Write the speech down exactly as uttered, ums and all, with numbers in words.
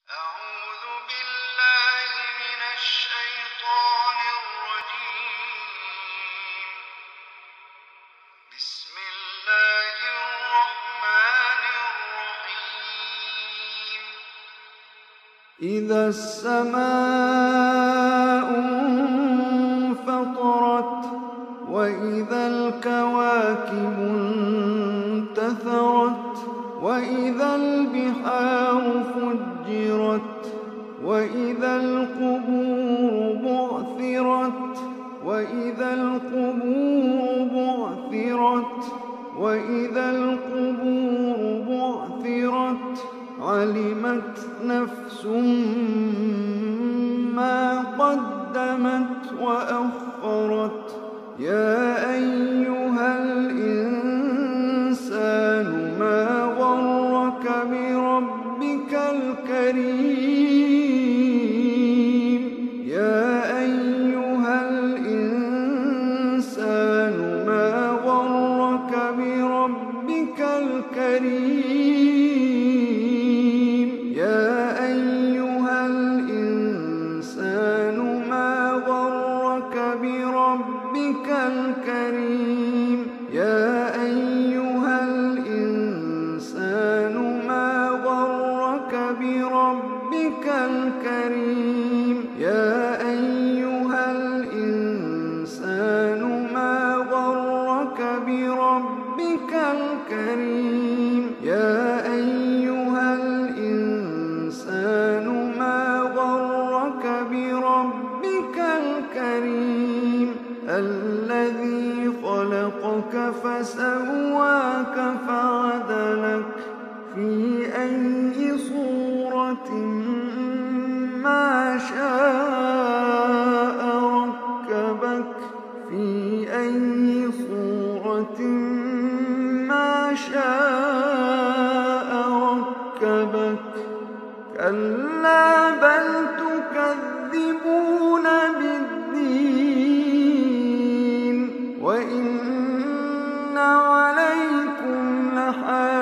أعوذ بالله من الشيطان الرجيم. بسم الله الرحمن الرحيم. إذا السماء انفطرت وإذا الكواكب انتثرت وإذا البحار فجرت وإذا القبور بعثرت وإذا القبور بعثرت وإذا القبور بعثرت علمت نفس ما قدمت وأخرت يا أيها الإنسان ما غرك بربك الكريم يا أيها الإنسان ما غرك بربك الكريم يا أيها الإنسان ما غرك بربك الكريم يا أيها الإنسان ما غرك بربك الكريم يا أيها الإنسان ما غرك بربك الكريم يا أيها الإنسان ما غرك بربك الكريم الذي خلقك فسواك فعدلك في أي صورة ما شاء ركبك في أي صورة ما شاء ركبك كلا بل تكذبون بالدين وإن عليكم لحافظين